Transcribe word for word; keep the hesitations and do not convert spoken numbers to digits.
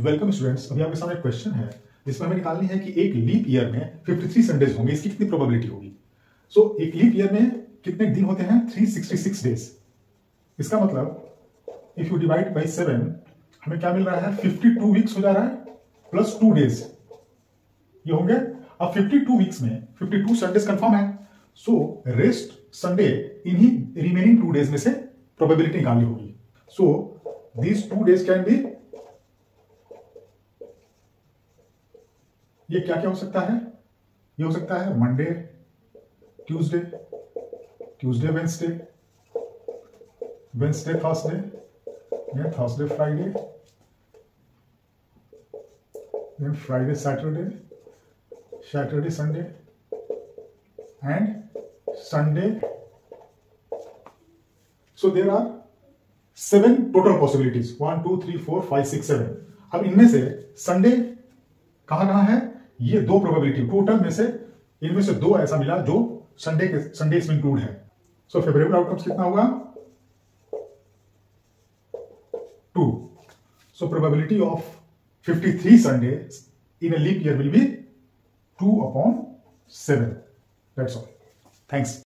Welcome students, अभी आपके सामने क्वेश्चन है जिसमें हमें निकालनी है कि एक लीप ईयर में तिरेपन संडेज होंगे, इसकी कितनी प्रोबेबिलिटी होगी। सो so, एक लीप ईयर में कितने दिन होते हैं? तीन सौ छियासठ डेज। इसका मतलब if you divide by seven हमें क्या मिल रहा है? बावन वीक्स हो जा रहा है प्लस टू डेज ये होंगे। अब बावन वीक्स में बावन संडेज कंफर्म है, सो रेस्ट संडे इन्हीं रिमेनिंग टू डेज में से प्रोबेबिलिटी निकालनी होगी। So these two days can be, ये क्या क्या हो सकता है? ये हो सकता है Monday, Tuesday, Tuesday Wednesday, Wednesday Thursday, then Thursday Friday, then Friday Saturday, Saturday Sunday and Sunday. So there are seven total possibilities, one two three four five six seven. अब इनमें से संडे कहां कहां है? ये दो प्रोबेबिलिटी टोटल में से इनमें से दो ऐसा मिला जो संडे के संडे इसमें इंक्लूड है। सो फेवरेबल आउटकम्स कितना होगा? टू। सो प्रोबेबिलिटी ऑफ तिरेपन Sunday in a leap year will be two upon seven. That's all. Thanks.